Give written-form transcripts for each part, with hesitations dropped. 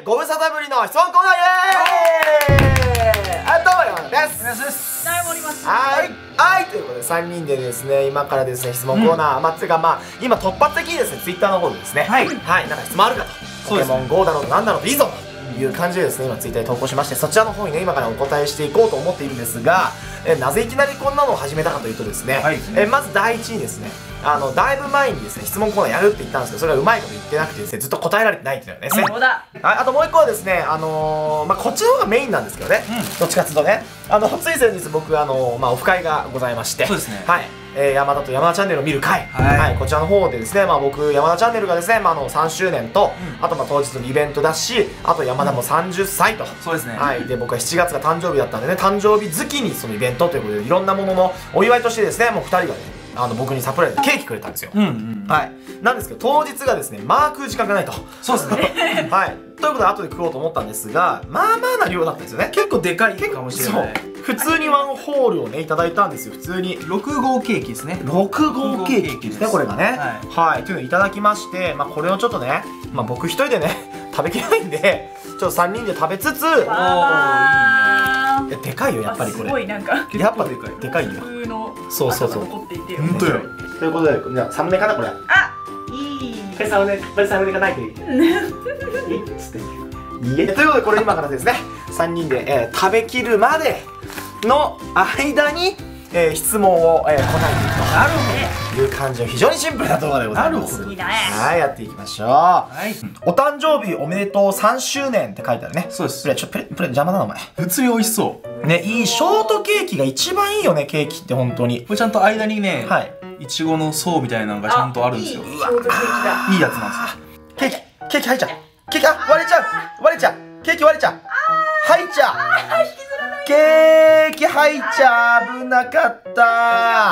、ご無沙汰ぶりの質問コーナー、イエーイ。どうも、山田です。はい、ということで3人でですね、今からですね、質問コーナー、つうか今突発的にですね、Twitter の方でですね、なんか質問あるかと、ポケモン GO だろうとなんだろうといいぞという感じでですね、今 Twitter に投稿しまして、そちらの方にね、今からお答えしていこうと思っているんですが、なぜいきなりこんなのを始めたかというとですね、まず第一にですね、だいぶ前にですね、質問コーナーやるって言ったんですけど、それはうまいこと言ってなくてですね、ずっと答えられてないっていうのはね。 そうだ。 あともう一個はですね、こっちの方がメインなんですけどね、どっちかっていうとね、つい先日僕、オフ会がございまして、 そうですね。 はい。山田と山田チャンネルを見る会、はい、こちらの方でですね、僕、山田チャンネルがですね、3周年と、あと当日のイベントだし、あと山田も30歳と、 そうですね。はい。 で、僕は7月が誕生日だったんでね、誕生日月にそのイベントということで、いろんなもののお祝いとしてですね、もう2人がね、僕にサプライズでケーキくれたんですよ。はい。なんですけど、当日がですね、食う時間がないと。 そうですね。 はい。ということで、後で食おうと思ったんですが、な量だったんですよね。 結構でかいかもしれない。 普通にワンホールをね、いただいたんですよ。普通に。 6号ケーキですね。 6号ケーキですね、これがね。はい。というのをいただきまして、これをちょっとね、僕一人でね、食べきれないんで、ちょっと3人で食べつつ、でかいよ、やっぱりこれ。 すごいなんか。 やっぱでかいよ。そうそうそう。 残っていて。 本当よ。ということで、じゃあサムネかなこれ。 あ、いい。 これサムネがないといい。ということで、これ今からですね、3人で食べきるまでの間に質問を答えていくという感じの非常にシンプルな動画でございます。はい、やっていきましょう。お誕生日おめでとう3周年って書いてあるね。 そうです。 プレ邪魔だなお前。 普通に美味しそう。 ね、いいショートケーキが一番いいよね、ケーキって本当に。 これちゃんと間にね、いちごの層みたいなのがちゃんとあるんですよ。 ショートケーキだ。 いいやつなんですよ。 ケーキ入っちゃう。ケーキ割れちゃう。ケーキ割れちゃう。入っちゃう。ケーキ入っちゃ危なかった。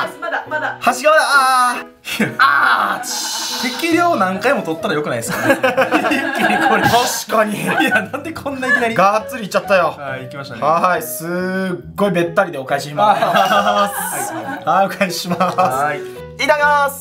まだ。 端側だ。 適量何回も取ったらよくないですかね。 確かに。 いや、なんでこんないきなり。 がっつりいっちゃったよ。 はい、行きましたね。 はい、すっごいべったりでお返しします。はい、お返しします。いただきます。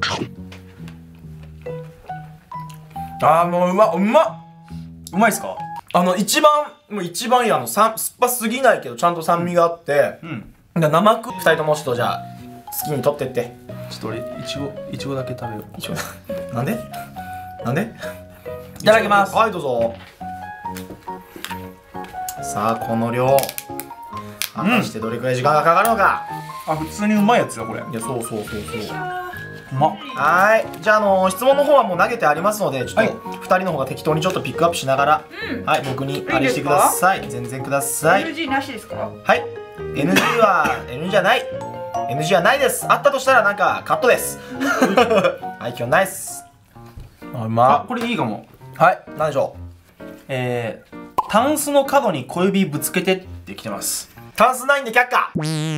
もううまいっすか？一番いい酸っぱすぎないけどちゃんと酸味があって、生ク2人ともちょっとじゃあ好きに取ってって。 ちょっと俺いちごだけ食べよう。 なんでいただきます。 はい、どうぞ。さあ、この量果たしてどれくらい時間がかかるのか。 普通にうまいやつだこれ。 いや、そううまっ。 はい、じゃあ質問の方はもう投げてありますので、ちょっと2人の方が適当にちょっとピックアップしながら、はい、僕にあれしてください。全然ください。 NG なしですか？ はい、 NG は NG じゃない。 NG はないです。あったとしたらなんかカットです。はい、今日ナイス。 うまっ。これいいかも。 はい、何でしょう。タンスの角に小指ぶつけてってきてます。 タンスないんで却下。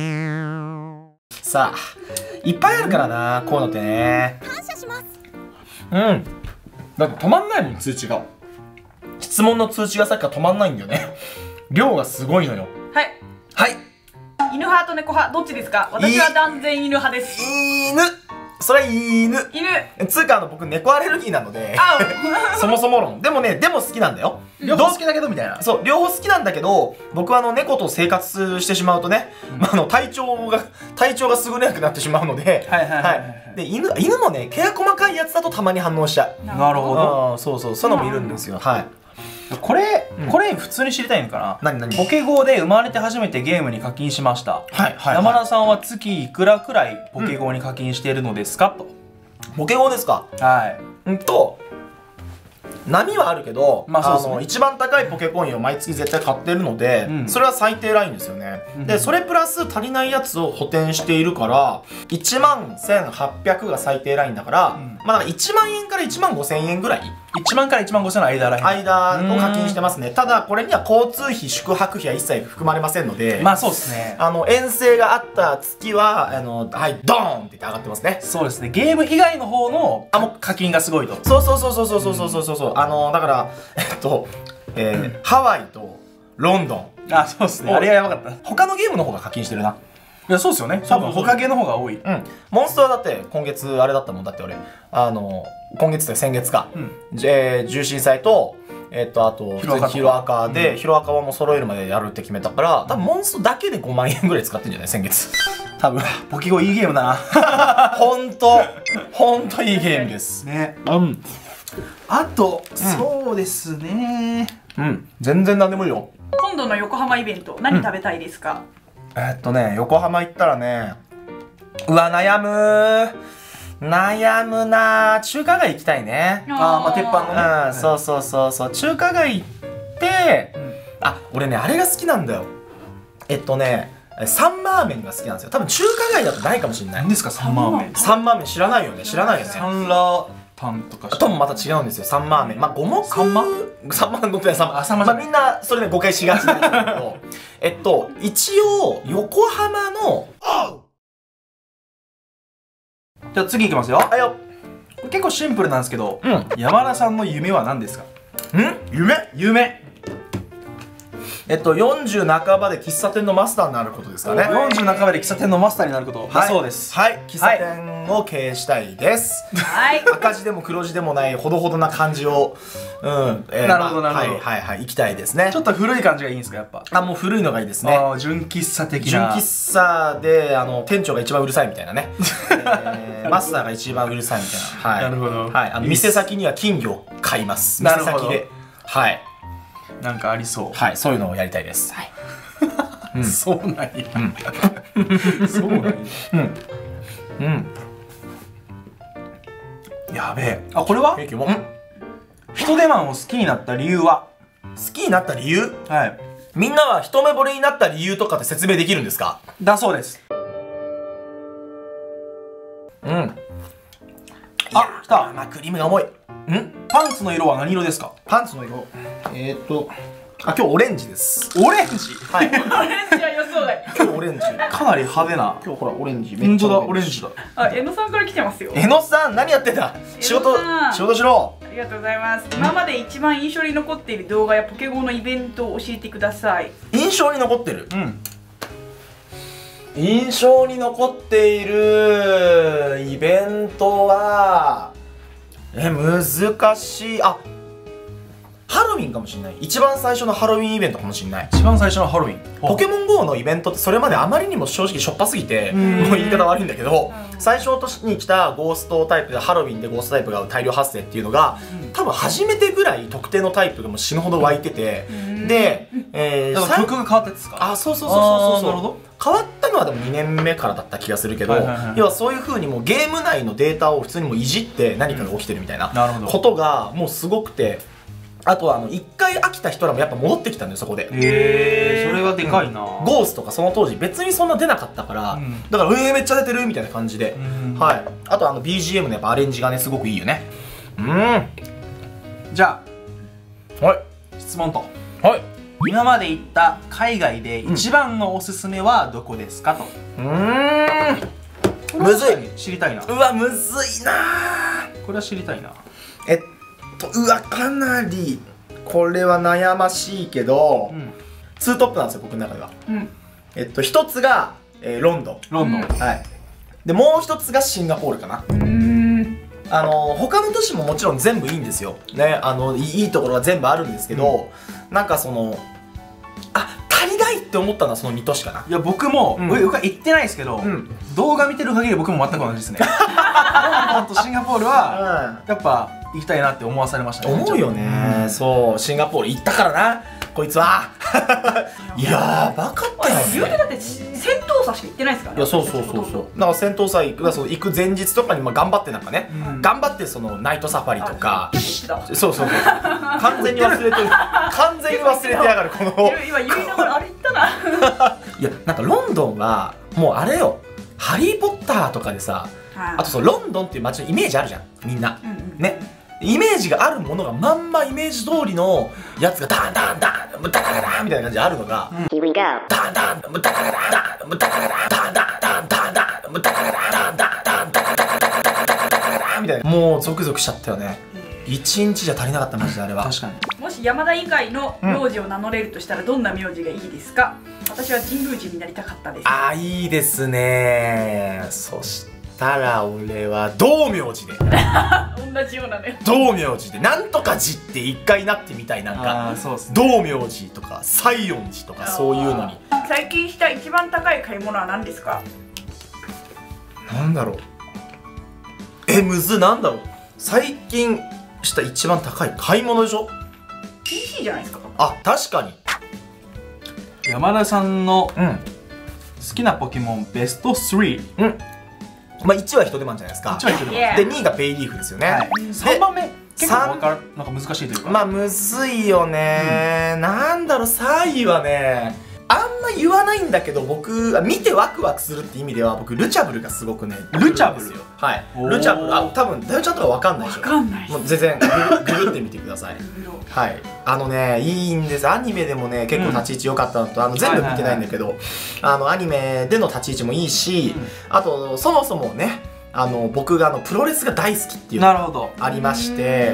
さあ、いっぱいあるからな、こういうのってね。感謝します。だって止まんないもん、通知が。質問の通知がさっきから止まんないんだよね。量がすごいのよ。 はい。犬派と猫派どっちですか？私は断然犬派です。 犬。それ犬。つうか僕猫アレルギーなので。そもそも論。でも好きなんだよ。 両方好きだけどみたいな。 そう、両方好きなんだけど、僕は猫と生活してしまうとね、体調が優れなくなってしまうので、で犬もね、毛が細かいやつだとたまに反応しちゃう。 なるほど。 そういうのもいるんですよ。はい。 これ普通に知りたいのかな。ポケゴーで生まれて初めてゲームに課金しました。山田さんは月いくらくらいポケゴーに課金しているのですかと。 ポケゴーですか？波はあるけど、一番高いポケコインを毎月絶対買ってるので、それは最低ラインですよね。で、それプラス足りないやつを補填しているから、11,800が最低ラインだから、だから1万円から1万5,000円ぐらい。 1万から1万5,000の間らへん。 間を課金してますね。ただ、これには交通費、宿泊費は一切含まれませんので、 そうですね。 遠征があった月は、はい、ドーンって言って上がってますね。 そうですね。ゲーム以外の方の課金がすごいと。 そう。だから、ハワイとロンドン。 そうですね。あれはやばかった。 他のゲームの方が課金してるな。 いや、そうですよね。多分、他ゲーの方が多い。 モンストはだって、今月、あれだったもんだって俺、今月と先月か。重心祭と、 あとヒロアカで、ヒロアカはもう揃えるまでやるって決めたから、多分モンストだけで5万円ぐらい使ってんじゃない先月。多分。 ポケゴいいゲームだな。 ほんといいゲームです。 ね。あと、そうですね。 全然何でもいいよ。 今度の横浜イベント、何食べたいですか？ 横浜行ったらね、うわ、悩むな。中華街行きたいね。 まあ鉄板のね。 そう。中華街行って、俺ね、あれが好きなんだよ。サンマーメンが好きなんですよ。多分中華街だとないかもしれない。 何ですか、サンマーメン。 サンマーメン知らないよね。 サンラーパンとかともまた違うんですよ、サンマーメン。五目サンマ乗ってない、サンマ。みんなそれね誤解しがちなんですけど、一応横浜の、 じゃあ次いきますよ。結構シンプルなんですけど、山田さんの夢は何ですか？夢。 40半ばで喫茶店のマスターになることですかね。 40半ばで喫茶店のマスターになることだそうです。 はい、喫茶店を経営したいです。赤字でも黒字でもないほどほどな感じを、 なるほど。 行きたいですね。 ちょっと古い感じがいいんですか、やっぱ。 もう古いのがいいですね。 純喫茶的な。 純喫茶で店長が一番うるさいみたいなね。マスターが一番うるさいみたいな。 なるほど。 店先には金魚を買います。店先で。 なんかありそう。 そういうのをやりたいです。 そうなんや。やべえ。これは人手マンを好きになった理由は？ 好きになった理由？みんなは一目惚れになった理由とかって説明できるんですか？ だそうです。 来た。クリームが重い。 パンツの色は何色ですか？ パンツの色。今日オレンジです。 オレンジ？ オレンジは予想外。 今日オレンジ。 かなり派手な。 今日ほらオレンジ。 本当だ、オレンジだ。 江野さんから来てますよ。 江野さん何やってんだ？仕事しろ。 ありがとうございます。今まで一番印象に残っている動画やポケゴーのイベントを教えてください。 印象に残ってる？印象に残っているイベントは難しい。ハロウィンかもしれない。一番最初のハロウィンイベントかもしれない。 一番最初のハロウィン。 ポケモン GO のイベントってそれまであまりにも正直しょっぱすぎて、もう言い方悪いんだけど、最初に来たゴーストタイプでハロウィンでゴーストタイプが大量発生っていうのが、多分初めてぐらい特定のタイプがもう死ぬほど湧いてて、で、 曲が変わったやつですか？ そう。変わったのはでも2年目からだった気がするけど、要はそういう風にもうゲーム内のデータを普通にもういじって何かが起きてるみたいなことがもうすごくて、あとは一回飽きた人らもやっぱ戻ってきたんだよ、そこで。 それはでかいな。 ゴースとかその当時別にそんな出なかったから、だからめっちゃ出てるみたいな感じで。あとBGM のやっぱアレンジがねすごくいいよね。 じゃあ質問と。今まで行った海外で一番のおすすめはどこですかと。 むずい。 知りたいな。 うわむずいな。 これは知りたいな。 かなりこれは悩ましいけど、ツートップなんですよ僕の中では。一つがロンドン。でもう一つがシンガポールかな。他の都市ももちろん全部いいんですよね。いいところは全部あるんですけど、なんか足りないって思ったのはその2都市かな。 いや僕も僕は行ってないですけど、動画見てる限り僕も全く同じですね。ロンドンとシンガポールはやっぱ行きたいなって思わされましたね。 思うよね。そうシンガポール行ったからなこいつは。やばかったよね。 言うてだって戦闘車しか行ってないですからね。 いやそうだから戦闘祭行く前日とかに頑張ってなんかね、頑張ってそのナイトサファリとか。そう完全に忘れてる。完全に忘れてやがるこの。 今言いながらあれ言ったな。 いやなんかロンドンはもうあれよ、ハリー・ポッターとかでさ、あとロンドンっていう街のイメージあるじゃんみんなね。イメージがあるものがまんまイメージ通りのやつがダンダンダンダダダダンみたいな感じであるのが、ダンダンダダダダンダダダダンダダダダンダダダダンダダダダンダダダダンダダダダダンみたいな、もうゾクゾクしちゃったよね。1日じゃ足りなかったマジであれは。確かに。 もし山田以外の名字を名乗れるとしたらどんな名字がいいですか？私は神宮寺になりたかったです。 いいですね。そししたら俺は道明寺で同じようなね。 道明寺でなんとか寺って一回なってみたい。なんか道明寺とか西園寺とかそういうのに。 最近した一番高い買い物は何ですか？ なんだろう、むず、なんだろう、最近した一番高い買い物でしょ。 PC じゃないですか。 あ、確かに。 山田さんの好きなポケモンベスト3。 まあ1は人手間じゃないですか。 1は人手間で2位がベイリーフですよね。 3番目結構なんか難しいというか、 まあむずいよね。なんだろう、3位はね、あんま言わないんだけど、僕見てワクワクするって意味では僕ルチャブルがすごくね。 ルチャブル？ はい、ルチャブル。多分ダヨちゃんとかわかんないでしょ。 わかんない。 もう全然ググってみてください。はい、いいんです。アニメでもね結構立ち位置良かったのと、全部見てないんだけど、アニメでの立ち位置もいいし、あとそもそもね、僕がプロレスが大好きっていうのがありまして、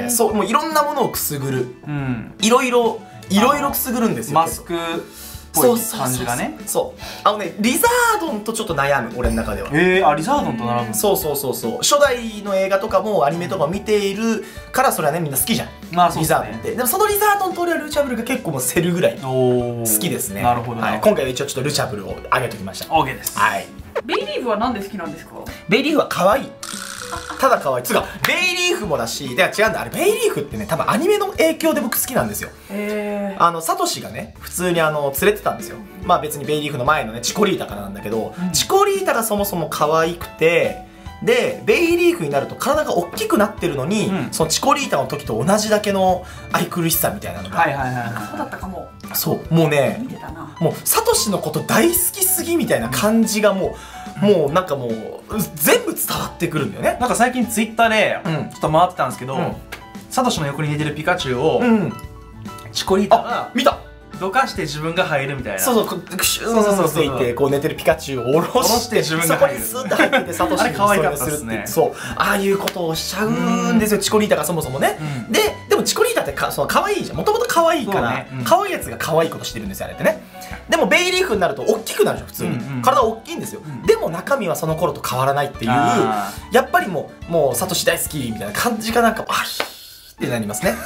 そうもういろんなものをくすぐる、いろいろくすぐるんですよ。 マスクっぽい感じがね。 そうリザードンとちょっと悩む、俺の中では。 リザードンと並ぶ。 そう初代の映画とかもアニメとか見ているからそれはねみんな好きじゃん、リザードンって。でもそのリザードンと俺はルチャブルが結構もう競るぐらい好きですね。 なるほど。 今回は一応ちょっとルチャブルを上げておきました。 OK です。はい。 ベイリーフはなんで好きなんですか？ ベイリーフは可愛い。ただ可愛い。つうかベイリーフもだし、では違うんだ、あれベイリーフってね多分アニメの影響で僕好きなんですよ。サトシがね普通に連れてたんですよ。まあ別にベイリーフの前のねチコリータからなんだけど、チコリータがそもそも可愛くて、でベイリーフになると体が大きくなってるのに、そのチコリータの時と同じだけの愛くるしさみたいなのが。 そうだったかも。 そうもうね、もうサトシのこと大好きすぎみたいな感じがもうなんかもう全部伝わってくるんだよね。 なんか最近ツイッターでちょっと回ってたんですけど、サトシの横に寝てるピカチュウをチコリータが見たどかして自分が入るみたいな。 そうクシューンっていってこう寝てるピカチュウを下ろして自分が入る、 そこにスーッて入っててサトシに可愛かったですね。 そうああいうことをしちゃうんですよ、チコリータがそもそもね。でもチコリータって可愛いじゃん、もともと可愛いから可愛いやつが可愛いことしてるんですよあれってね。でもベイリーフになると大きくなるじゃん普通に、体大きいんですよ。でも中身はその頃と変わらないっていう、やっぱりもうサトシ大好きみたいな感じがなんかってなりますね。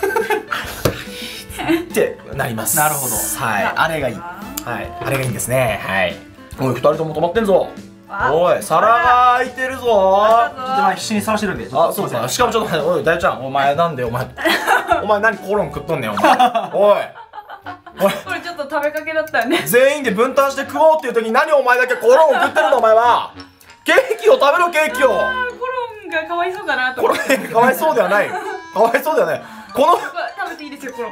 ってなります。 なるほど。 はい、あれがいい。はい、あれがいいんですね。はい。おい、二人とも止まってんぞ。おい、皿が開いてるぞ。 必死に探してるんで。 あ、そうか。しかもちょっと待って、おい、大ちゃん、お前なんでお前何コロン食っとんねんお前。おい。 これちょっと食べかけだったよね。 全員で分担して食おうっていう時に何お前だけコロンを食ってるのお前は。ケーキを食べろケーキを。コロンがかわいそうかなと思って。 かわいそうではない。かわいそうではない。この食べていいですよコロン。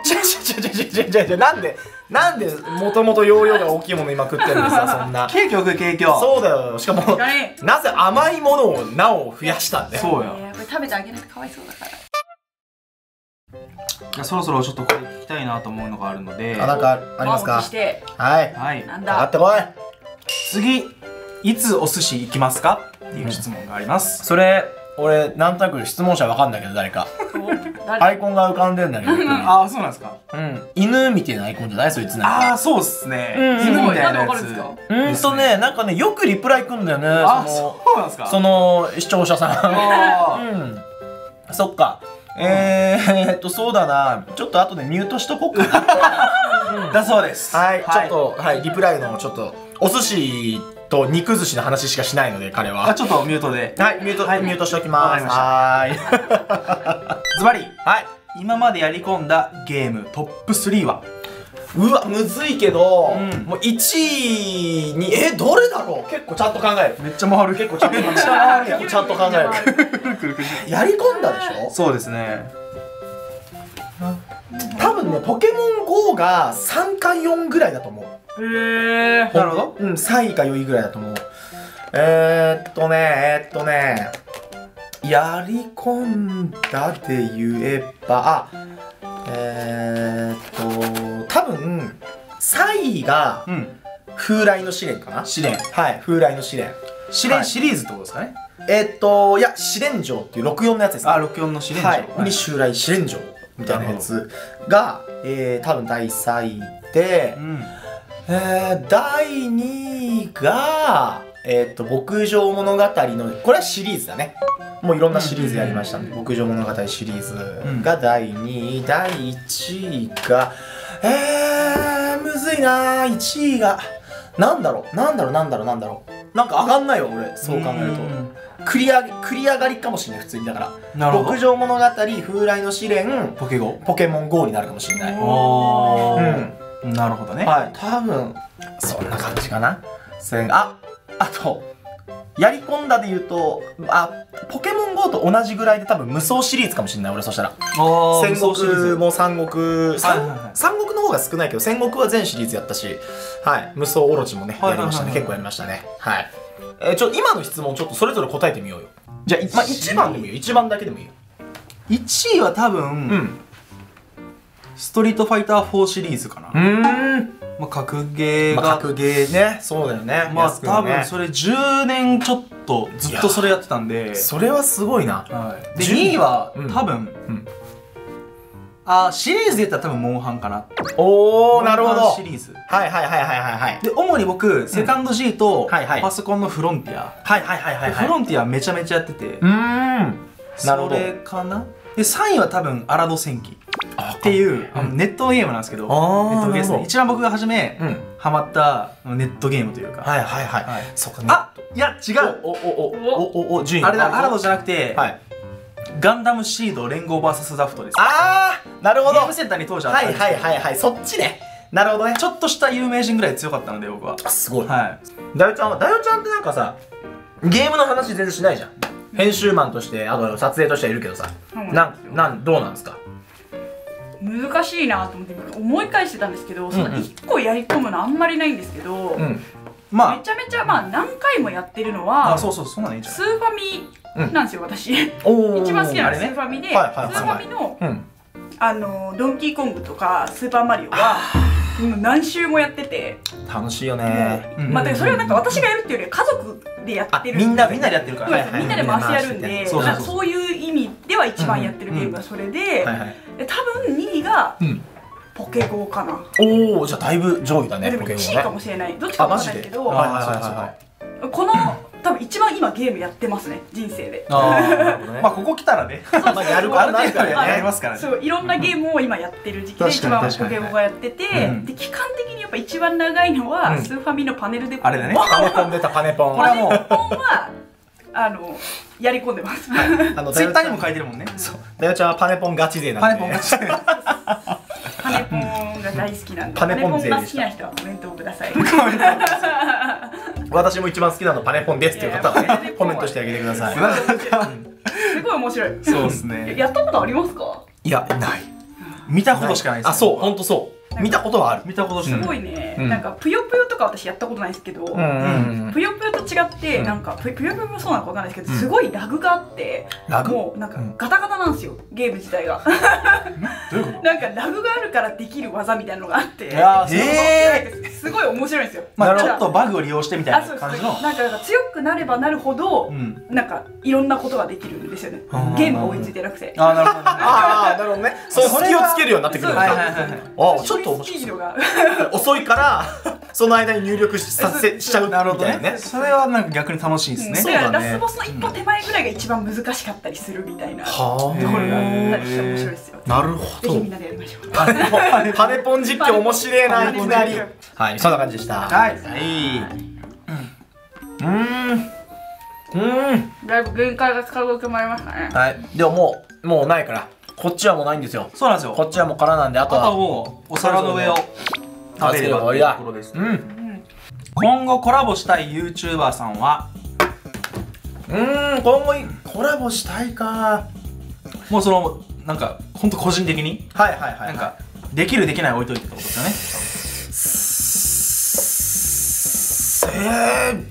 なんでもともと容量が大きいもの今食ってるんですかそんな。 ケーキを食うケーキを。 そうだよ。しかもなぜ甘いものをなお増やしたんだよ。 そうよ。これ食べてあげないとかわいそうだから。 そろそろちょっとこれ聞きたいなと思うのがあるので。 なんかありますか？はい。 なんだ。 上がってこい。 次いつお寿司行きますかっていう質問があります。 それ俺なんとなく質問者わかんないけど誰か。アイコンが浮かんでんだけど。 ああそうなんですか。 犬みたいなアイコンじゃないそいつなんか。 ああそうっすね。犬みたいなやつ。 なんかねよくリプライくんだよね。 あそうなんですか。 その視聴者さん。そっか。そうだな。ちょっと後でミュートしとこうかな。 だそうです。 はい。ちょっとはいリプライのちょっとお寿司と肉寿司の話しかしないので彼は。 ちょっとミュートで。 はいミュートしておきます。はい。 ズバリ。はい。今までやり込んだゲームトップ3は。 うわむずいけど、もう1位にどれだろう。結構ちゃんと考える。 めっちゃ回る。 結構ちゃんと考える。やり込んだでしょ。 そうですね。 多分ねポケモン GO が3か4ぐらいだと思う。 なるほど。 3位か4位ぐらいだと思う。やり込んだで言えば多分3位が風来の試練かな。 試練。 はい、風来の試練。 試練シリーズってことですかね。 いや試練城っていう64のやつですね。 あ、64の試練城。 はい、に襲来試練城みたいなやつが多分第3位で、第2位が牧場物語の、これはシリーズだね。もういろんなシリーズやりましたんで、牧場物語シリーズが第2位、第1位が、むずいなー、1位が、なんだろう。なんか上がんないよ、俺、そう考えると。繰り上がりかもしれない、普通に。だから、牧場物語、風来の試練、ポケモン GO になるかもしれない。 なるほどね。 はい、多分、そんな感じかな。あと、やり込んだで言うと、ポケモン GO と同じぐらいで多分無双シリーズかもしれない、俺そしたら。戦国も三国の方が少ないけど、戦国は全シリーズやったし、はい、無双オロチもね、やりましたね。結構やりましたね。はい。今の質問ちょっとそれぞれ答えてみようよ。じゃあ、1番でもいいよ。1番だけでもいいよ。 1位は多分、ストリートファイター4シリーズかな。格ゲーが。 格ゲーね。そうだよね。 多分それ10年ちょっとずっとそれやってたんで。 それはすごいな。 で、2位は多分、シリーズで言ったら多分モンハンかな。 おー、なるほど。 シリーズ。 はい。 で、主に僕、セカンド G とパソコンのフロンティア。フロンティアめちゃめちゃやってて。なるほど。それかな。で、3位は多分アラド戦記っていうネットゲームなんですけど、ネットゲームですね。一番僕が初めハマったネットゲームというか。 そっか。 いや、違う。 順位。 あれだ、アラドじゃなくて、ガンダムシード連合 VS ダフトです。 なるほど。 ゲームセンターに当時あったんですけど。 そっちね。なるほどね。 ちょっとした有名人ぐらい強かったので、僕は。 すごい。ダヨちゃんってなんかさ、ゲームの話全然しないじゃん。編集マンとして、あと撮影としてはいるけどさ。どうなんですか？ 難しいなと思って思い返してたんですけど、その1個やり込むのあんまりないんですけど、めちゃめちゃ何回もやってるのは、スーファミなんですよ、私。一番好きなのはスーファミで、スーファミのドンキーコングとかスーパーマリオは何周もやってて楽しいよね。 それはなんか私がやるっていうより家族でやってる、 みんなでやってるから、 みんなで回してやるんで、そういう意味では一番やってるゲームがそれで、多分2位がポケゴーかな。 おお、じゃあだいぶ上位だね。 でも1位かもしれない。どっちかわかんないけど、この多分一番今ゲームやってますね、人生で。 ここ来たらね、 やることないからやりますからね。 そう、いろんなゲームを今やってる時期で一番ポケモンがやってて、で期間的にやっぱ一番長いのはスーファミのパネルであれだね。 パネポン出た、パネポン。 パネポンはやり込んでます。 ツイッターにも書いてるもんね。 ダヨちゃんはパネポンガチ勢なんで。 パネポンが大好きなんで、パネポンが好きな人はコメントをください。 私も一番好きなのパネポンですっていう方はね、コメントしてあげてください。 すごい面白い。 そうですね。 やったことありますか？ いや、ない。 見たことしかないです。 そう、ほんとそう。見たことはある。 見たことしかない。 すごいね。なんかぷよぷよとか私やったことないですけど、ぷよぷよと違ってなんかぷよぷよもそうなのかわかんないですけど、すごいラグがあって、もうなんかガタガタなんですよ、ゲーム自体が。なんかラグがあるからできる技みたいなのがあって、すごい面白いんですよ。 ちょっとバグを利用してみたいな感じの。 なんか強くなればなるほど、なんかいろんなことができるんですよね。ゲームが追いついてなくて。 なるほどね。 なるほどね。その隙をつけるようになってくるんだ。ちょっと遅いからその間に入力しちゃうみたいなね。 それはなんか逆に楽しいですね。 だからラスボスの一歩手前ぐらいが一番難しかったりするみたいなところがあったりして面白いですよ。 なるほど。 ぜひみんなでやりましょう。 パネポン実況面白いな、いきなり。はい、そんな感じでした。 はい。 だいぶ限界が近づくまいりましたね。 はい。でももうないから。こっちはもうないんですよ。 そうなんですよ。 こっちはもう空なんで、あとはもうお皿の上を食べればというところです。今後コラボしたい YouTuber さんは、 今後コラボしたいか。 もうそのなんか本当個人的に、なんかできるできない置いといてってことですよね。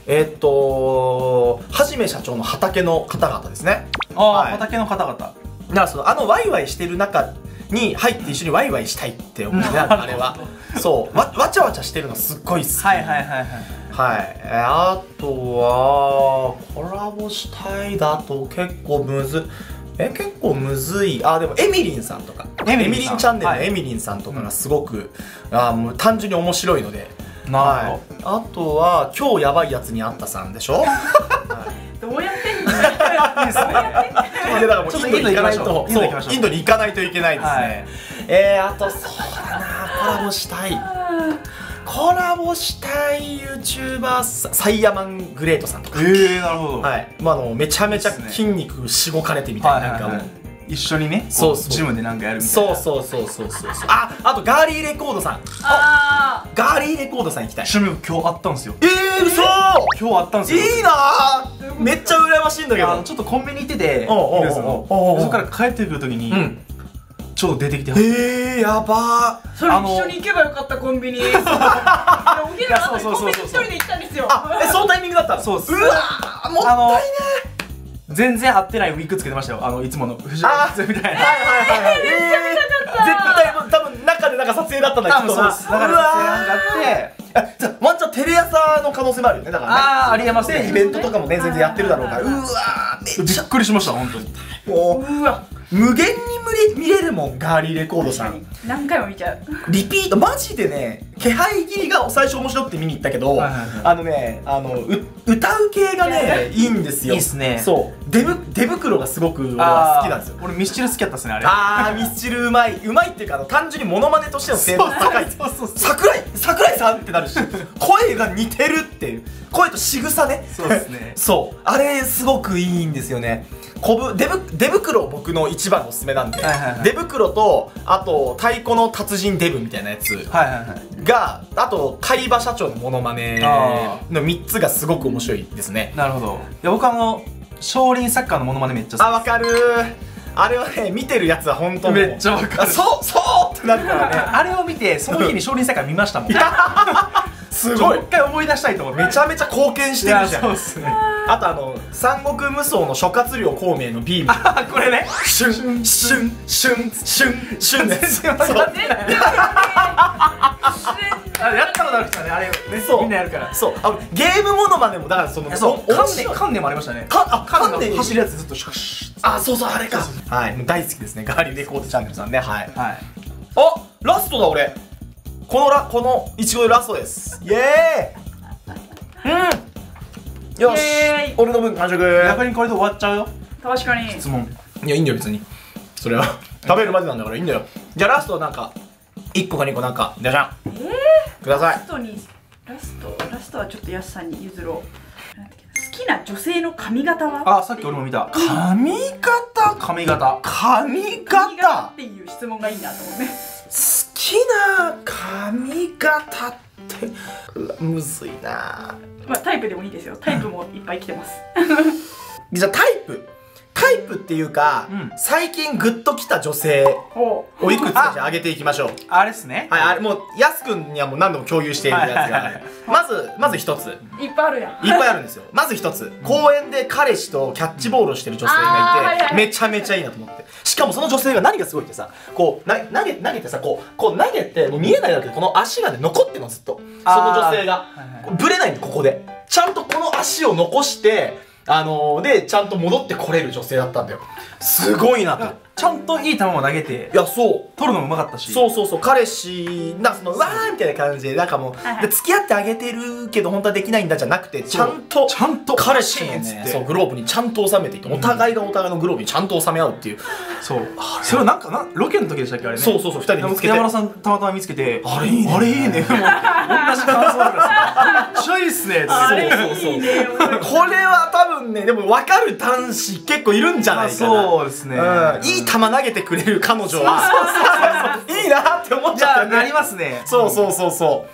はじめ社長の畑の方々ですね。 畑の方々。 だからワイワイしてる中に入って一緒にワイワイしたいって思うね、あれは。そう、わちゃわちゃしてるのすっごい好き。はい。あとはコラボしたいだと結構むずい。でもエミリンさんとか、エミリンチャンネルのエミリンさんとかがすごくもう単純に面白いので、 なるほど。あとは今日やばいやつにあったさんでしょ。 どうやってんの？いいですね。 だからもうインドに行かないと、インドに行かないといけないですね。あとそうだな、コラボしたい。コラボしたい YouTuber サイヤマングレートさんとか。 なるほど。 はい。まあめちゃめちゃ筋肉しごかれてみたいな、なんかもう一緒にね、ジムでなんかやるみたいな。 そう。あとガーリーレコードさん。ガーリーレコードさん行きたい。 ちなみに今日あったんですよ。 嘘。 今日あったんですよ。 いいな。めっちゃ羨ましいんだけど。 ちょっとコンビニ行ってて、そこから帰ってくるときにちょうど出てきて。 やばー。 それ一緒に行けばよかった、コンビニ。お昼の後にコンビニ一人で行ったんですよ。 そのタイミングだったの？ そうです。 うわー、もったいね。 全然合ってないウィッグつけてましたよ。いつもの藤原みたいな。 絶対多分中でなんか撮影だったんだけど。 そうです。中で撮影なんかあって。 じゃあワンチャンテレ朝の可能性もあるよね。だからね。 ありえますね。 イベントとかもね全然やってるだろうから。うわー、 びっくりしました本当に。 もう無限に見れるもん、ガーリーレコードさん。 何回も見ちゃう。 リピートマジでね、気配切りが最初面白くて見に行ったけど、歌う系がねいいんですよ。 いいっすね。 そう、出袋がすごく俺は好きなんですよ。 俺ミスチル好きだったっすね、あれ。 ミスチルうまいっていうか、単純にモノマネとしての精度高い。桜井さんってなるし、声が似てるっていう、声と仕草ね。 そうですね。 そう、あれすごくいいんですよね。出袋僕の一番のおすすめなんで、出袋とあと太鼓の達人デブみたいなやつが、あと海馬社長のモノマネの3つがすごく面白いですね。 なるほど。いや僕少林サッカーのモノマネめっちゃ好き。 わかるー。あれはね、見てるやつは本当めっちゃわかる。 そうってなるからね。 あれを見てその日に少林サッカー見ましたもん。 すごい。 一回思い出したいと思って。 めちゃめちゃ貢献してるじゃん。 そうっすね。 あと三国無双の諸葛亮孔明のビーム。 これね。 シュンシュンシュンシュンシュンです。 やったことある人はね、あれね、みんなやるから。 そう、ゲームモノマネもだから観念もありましたね。 観念走るやつずっとシュッシュッ。 そうあれか。はい、もう大好きですね、ガーリーレコードチャンネルさんね。はい。ラストだ俺。このいちごラストです。イエーイ。よし、俺の分完食。 逆にこれで終わっちゃうよ。 確かに。 質問。 いや、いいんだよ別に。それは食べるまでなんだからいいんだよ。じゃあラストなんか1個か2個なんかじゃじゃんください。 ラストはちょっとやすさんに譲ろう。好きな女性の髪型は？ さっき俺も見た。 髪型っていう質問がいいなと思うね。 好きな髪型ってむずいな。 まあタイプでもいいですよ。タイプもいっぱい来てます。 じゃあタイプっていうか、最近グッときた女性をいくつかじゃあ上げていきましょう。 あれっすね。 はい、あれもうやすくんにはもう何度も共有しているやつがある。まず一つ。 いっぱいあるやん。 いっぱいあるんですよ。まず一つ、公園で彼氏とキャッチボールをしてる女性がいて、めちゃめちゃいいなと思って。しかもその女性が何がすごいってさ、こう投げてさ、こう投げてもう見えないだけどこの足がね残ってるのずっと。その女性がブレないんで、ここでちゃんとこの足を残してでちゃんと戻ってこれる女性だったんだよ。すごいなと。 ちゃんといい球を投げて、 いや、そう取るのもうまかったし、 彼氏うわーみたいな感じでなんかもう付き合ってあげてるけど本当はできないんだじゃなくて、ちゃんと彼氏のね、そうグローブにちゃんと収めていってお互いがお互いのグローブにちゃんと収め合うっていう。 それはなんかロケの時でしたっけあれね。 そう2人で見つけて、 山田さんたまたま見つけて、 あれいいね、 同じ感想だからめっちゃいいっすね。 これは多分ね、でも分かる男子結構いるんじゃないかな。 そうですね。 いい球投げてくれる彼女はいいなって思っちゃったよね。 なりますね。 そう。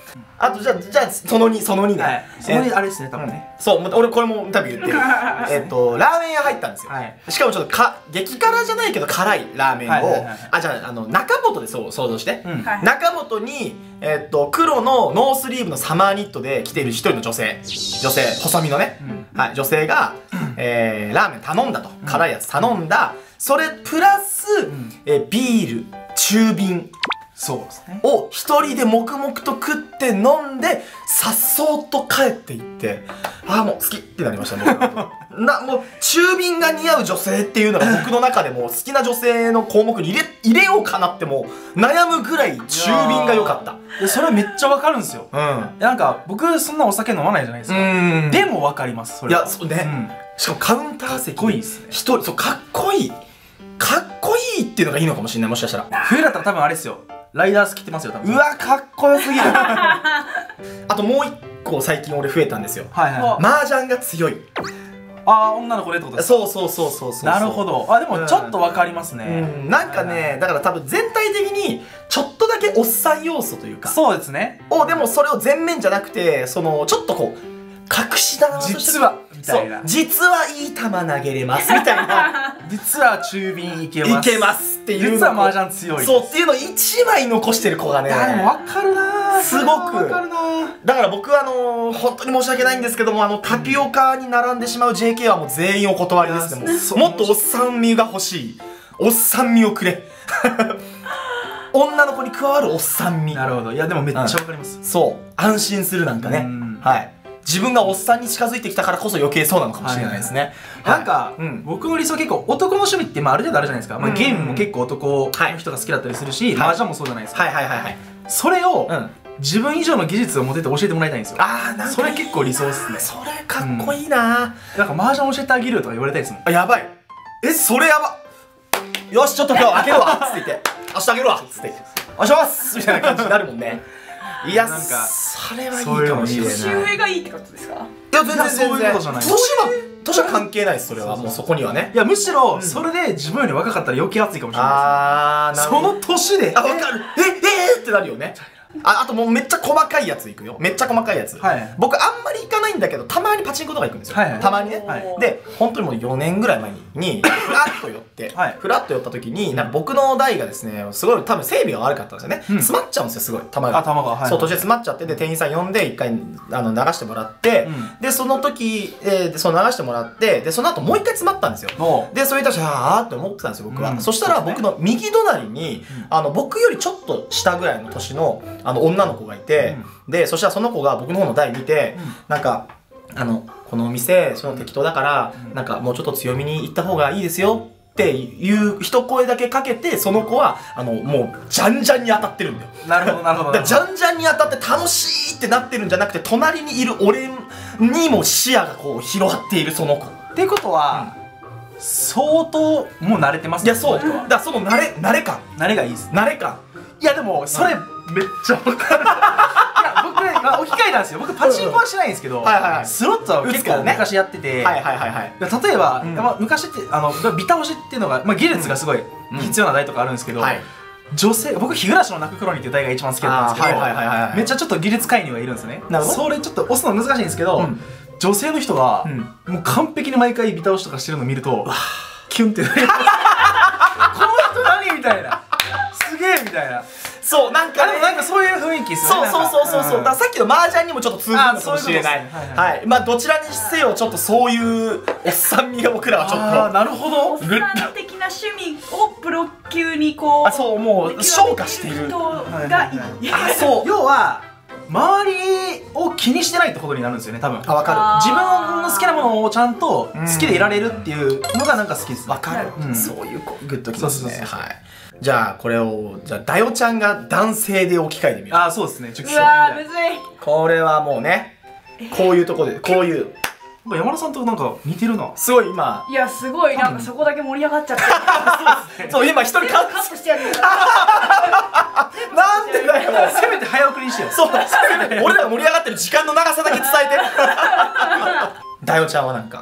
あとじゃあその2ね。 その2あれですね、多分ね。 そう、俺これも多分言ってる。ラーメン屋入ったんですよ。しかもちょっと激辛じゃないけど辛いラーメンを、じゃあ中本で想像して、中本に黒のノースリーブのサマーニットで来てる一人の女性細身のね、女性がラーメン頼んだと、辛いやつ頼んだ。それプラスビール中瓶を一人で黙々と食って飲んでさっそうと帰っていって、もう好きってなりましたね。 もう中瓶が似合う女性っていうのが僕の中でも好きな女性の項目に入れようかなっても悩むぐらい中瓶が良かった。 それめっちゃわかるんですよ。なんか僕そんなお酒飲まないじゃないですか。でもわかります。それいやそうね。しかもカウンター席かっこいいですね。一人そうかっこいいっていうのがいいのかもしれない。もしかしたら冬だったら多分あれですよ、ライダース着てますよ多分。 うわかっこよすぎる。あともう一個最近俺増えたんですよ。麻雀が強い。 ああ、女の子でってことですか。 そうなるほど。あ、でもちょっとわかりますね。 なんかね、だから多分全体的にちょっとだけおっさん要素というか、 そうですね。 でもそれを全面じゃなくて、そのちょっとこう隠し玉として、 実はみたいな、 実はいい球投げれますみたいな、 実は中瓶いけますっていう、 実は麻雀強い、 そうっていうのを1枚残してる子がね、 でも分かるな、 すごく。だから僕は本当に申し訳ないんですけども、タピオカに並んでしまう JK はもう全員お断りですね。もっとおっさん味が欲しい、おっさん味をくれ。女の子に加わるおっさん味。 なるほど。いやでもめっちゃ分かります。 そう安心するなんかね。はい、自分がおっさんに近づいてきたからこそ余計そうなのかもしれないですね。 なんか僕の理想結構男の趣味ってある程度あるじゃないですか。ゲームも結構男の人が好きだったりするし、麻雀もそうじゃないですか。それを自分以上の技術を持ってて教えてもらいたいんですよ。それ結構理想ですね。 それかっこいいな。 なんか麻雀教えてあげるとか言われたいですもん。 やばい。それやば。よしちょっと今日開けるわっつって言って、明日開けるわっつってお願いしますみたいな感じになるもんね。いや、なんかそれはいいかもしれない。 年上がいいってことですか？ いや全然そういうことじゃない。年は関係ないです。それはもうそこにはね。 いやむしろそれで自分より若かったら余計熱いかもしれないです。その年でわかる。ってなるよね。あともうめっちゃ細かいやついくよ。めっちゃ細かいやつ。僕あんまり行かないんだけど、たまにパチンコとか行くんですよ。たまにね。で本当にもう4年ぐらい前にフラッと寄ってフラッと寄った時に、なんか僕の台がですね、すごい多分整備が悪かったんですよね。詰まっちゃうんですよ、すごい球が。そう途中で詰まっちゃって、で店員さん呼んで一回流してもらって、でその時その流してもらって、でその後もう一回詰まったんですよ。でそれに対してあーって思ってたんですよ僕は。そしたら僕の右隣に僕よりちょっと下ぐらいの年の女の子がいて、でそしたらその子が僕の方の台見て、なんかこのお店適当だから、なんかもうちょっと強めに行った方がいいですよっていう一声だけかけて、その子はもうじゃんじゃんに当たってるんだよ。 なるほどなるほど。 じゃんじゃんに当たって楽しいってなってるんじゃなくて、隣にいる俺にも視野がこう広がっているその子っていうことは、相当もう慣れてますね。 いやそうだから、その慣れ感がいいです。 慣れ感。 いやでもそれめっちゃ分かる。いや僕置き換えたんですよ。僕パチンコはしないんですけど、スロットは結構昔やってて、例えば昔ってビタ押しっていうのが技術がすごい必要な台とかあるんですけど、女性、僕日暮の泣く頃にっていう台が一番好きだったんですけど、めっちゃちょっと技術界にはいるんですね。それちょっと押すの難しいんですけど、女性の人がもう完璧に毎回ビタ押しとかしてるのを見るとキュンってなる。この人何みたいな、すげえみたいな。 そうなんかそういう雰囲気っすね。 そうだからさっきの麻雀にもちょっと通ずるのかもしれない。はい、まあどちらにせよちょっとそういうおっさん味が僕らはちょっと、 なるほど、 おっさん的な趣味をプロ級にこう、 そうもう昇華している人がいい。 そう、要は周りを気にしてないってことになるんですよね、多分。 わかる。 自分の好きなものをちゃんと好きでいられるっていうのがなんか好きです。 わかる。そういうグッときますね。はい。じゃあこれをダヨちゃんが男性で置き換えてみよう。 そうですね。 うわむずい。 これはもうね、こういうとこでこういう。 山田さんとなんか似てるな。 すごい今。 いやすごいなんかそこだけ盛り上がっちゃって。 そう今一人カットしてやる。 なんでだよ。 せめて早送りにしてよ。 そう。俺らが盛り上がってる時間の長さだけ伝えて。ダヨちゃんはなんか。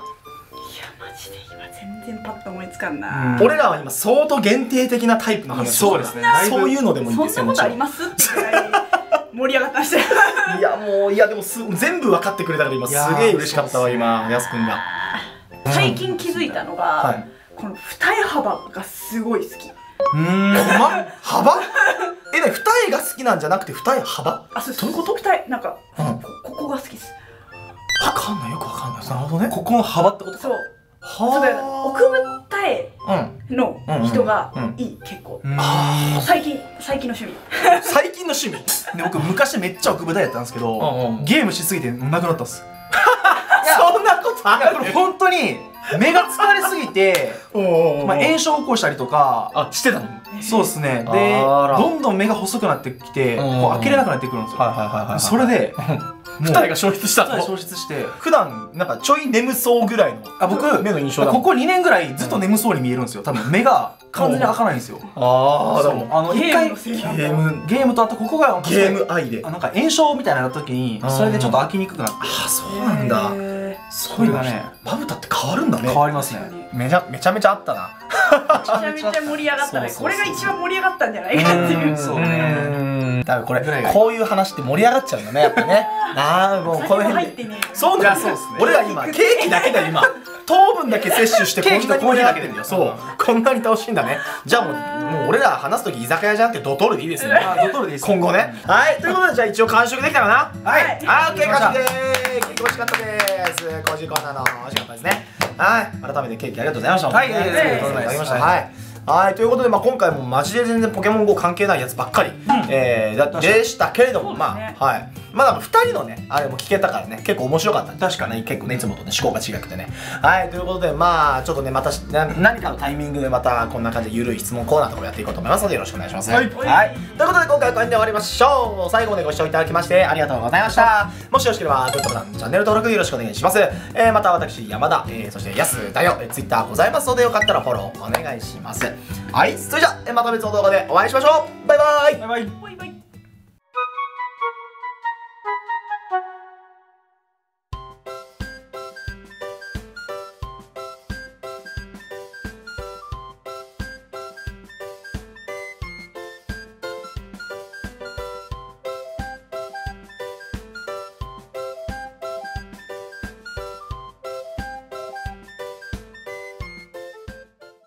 全然パッと思いつかんな。 俺らは今相当限定的なタイプの話。 そうですね。 そういうのでもいいですよ。 そんなことありますってぐらい盛り上がったして。 いやもうでも全部分かってくれたから今すげえ嬉しかったわ今やすくんが。 最近気づいたのがこの二重幅がすごい好き。 幅？二重が好きなんじゃなくて二重幅？ そういうこと？二重なんかここが好きです。 わかんない、よくわかんない。なるほどね。 ここの幅ってこと？ そう。奥二重の人がいい、結構。最近の趣味。 最近の趣味。 僕昔めっちゃ奥二重やったんですけど、ゲームしすぎてなくなったっす。 そんなことこれ本当に目が疲れすぎて炎症を起こしたりとかしてたの。 そうですね。でどんどん目が細くなってきて開けれなくなってくるんですよ。それで二重が消失したの。 消失して、 普段なんかちょい眠そうぐらいの僕目の印象だ。 ここ2年ぐらいずっと眠そうに見えるんですよ。多分目が完全に開かないんですよ。 一回ゲームとあとここがゲーム愛でなんか炎症みたいなの時にそれでちょっと開きにくくなって。 そうなんだ。 それがね、 まぶたって変わるんだね。 変わりますね。 めちゃめちゃあったな。 めちゃめちゃ盛り上がったね。これが一番盛り上がったんじゃないかっていう。 そうね。 多分これこういう話って盛り上がっちゃうんだね、やっぱね。もうこの辺で。そうだ、そうですね。俺ら今ケーキだけだよ今。糖分だけ摂取してこんなに盛り上がってるんだよ。そう、こんなに楽しいんだね。じゃあもう俺ら話す時居酒屋じゃなくてドトールでいいですね。 ドトールでいいです。 今後ね。はい、ということでじゃあ一応完食できたかな。はい、オッケー、完食でーす。ケーキ美味しかったです。コージーコーナーの美味しかったですね。はい、改めてケーキありがとうございました。はい、ありがとうございました。はい、ということで今回もマジで全然ポケモン GO 関係ないやつばっかりでしたけれども、まだ2人のねあれも聞けたからね、結構面白かった。確かね、結構ねいつもとね思考が違くてね。はい、ということでちょっとねまた何かのタイミングでまたこんな感じでゆるい質問コーナーとかもやっていこうと思いますのでよろしくお願いします。はい、ということで今回はこの辺で終わりましょう。最後までご視聴いただきましてありがとうございました。もしよろしければグッドボタン、チャンネル登録よろしくお願いします。また私山田、そしてやすだよ、Twitter ございますのでよかったらフォローお願いします。はい、それじゃあまた別の動画でお会いしましょう。バイバイ。 バイバイ。